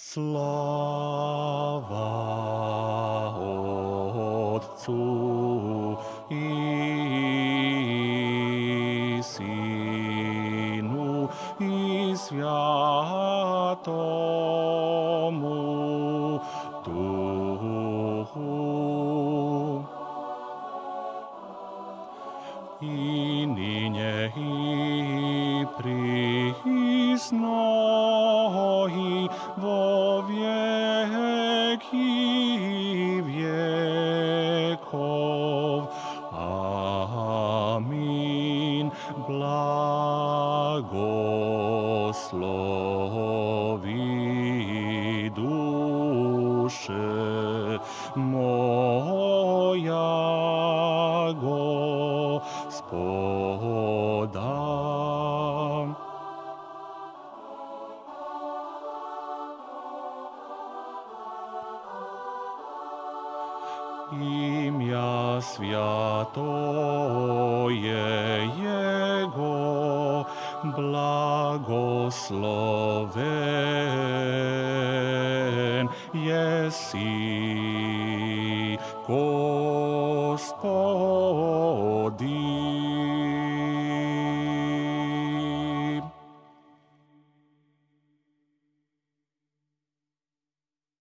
Slava Otcu i Sinu i Svjatomu Duhu. I ninje i prisno i vo vjeki vjekov. Amin. Blagoslovi duše moja Gospoda. Imja svjatoje Jego blagosloven jesi Gospod.